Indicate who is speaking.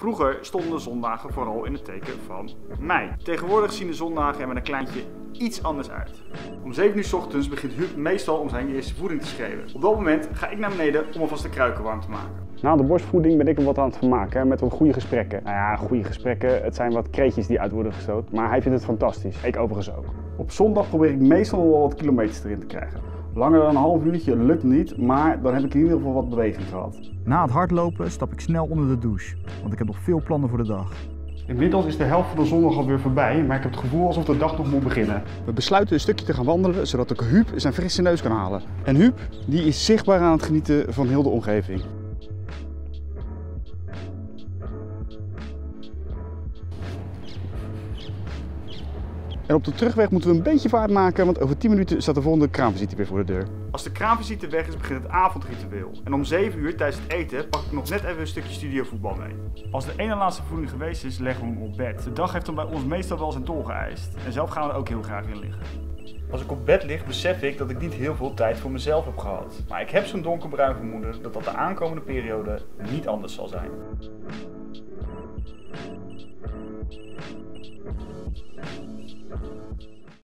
Speaker 1: Vroeger stonden de zondagen vooral in het teken van mei. Tegenwoordig zien de zondagen er met een kleintje iets anders uit. Om 7 uur 's ochtends begint Huub meestal om zijn eerste voeding te schreeuwen. Op dat moment ga ik naar beneden om alvast de kruiken warm te maken.
Speaker 2: Na de borstvoeding ben ik er wat aan het vermaken met wat goede gesprekken. Nou ja, goede gesprekken, het zijn wat kreetjes die uit worden gestoten, maar hij vindt het fantastisch. Ik overigens ook. Op zondag probeer ik meestal wel wat kilometers erin te krijgen. Langer dan een half uurtje lukt niet, maar dan heb ik in ieder geval wat beweging gehad.
Speaker 3: Na het hardlopen stap ik snel onder de douche, want ik heb nog veel plannen voor de dag.
Speaker 2: Inmiddels is de helft van de zondag alweer voorbij, maar ik heb het gevoel alsof de dag nog moet beginnen. We besluiten een stukje te gaan wandelen, zodat ik Huub zijn frisse neus kan halen. En Huub, die is zichtbaar aan het genieten van heel de omgeving. En op de terugweg moeten we een beetje vaart maken, want over 10 minuten staat de volgende kraamvisite weer voor de deur.
Speaker 1: Als de kraamvisite weg is, begint het avondritueel. En om 7 uur tijdens het eten pak ik nog net even een stukje studiovoetbal mee. Als de ene laatste voeding geweest is, leggen we hem op bed. De dag heeft dan bij ons meestal wel zijn tol geëist. En zelf gaan we er ook heel graag in liggen. Als ik op bed lig, besef ik dat ik niet heel veel tijd voor mezelf heb gehad. Maar ik heb zo'n donkerbruin vermoeden dat de aankomende periode niet anders zal zijn.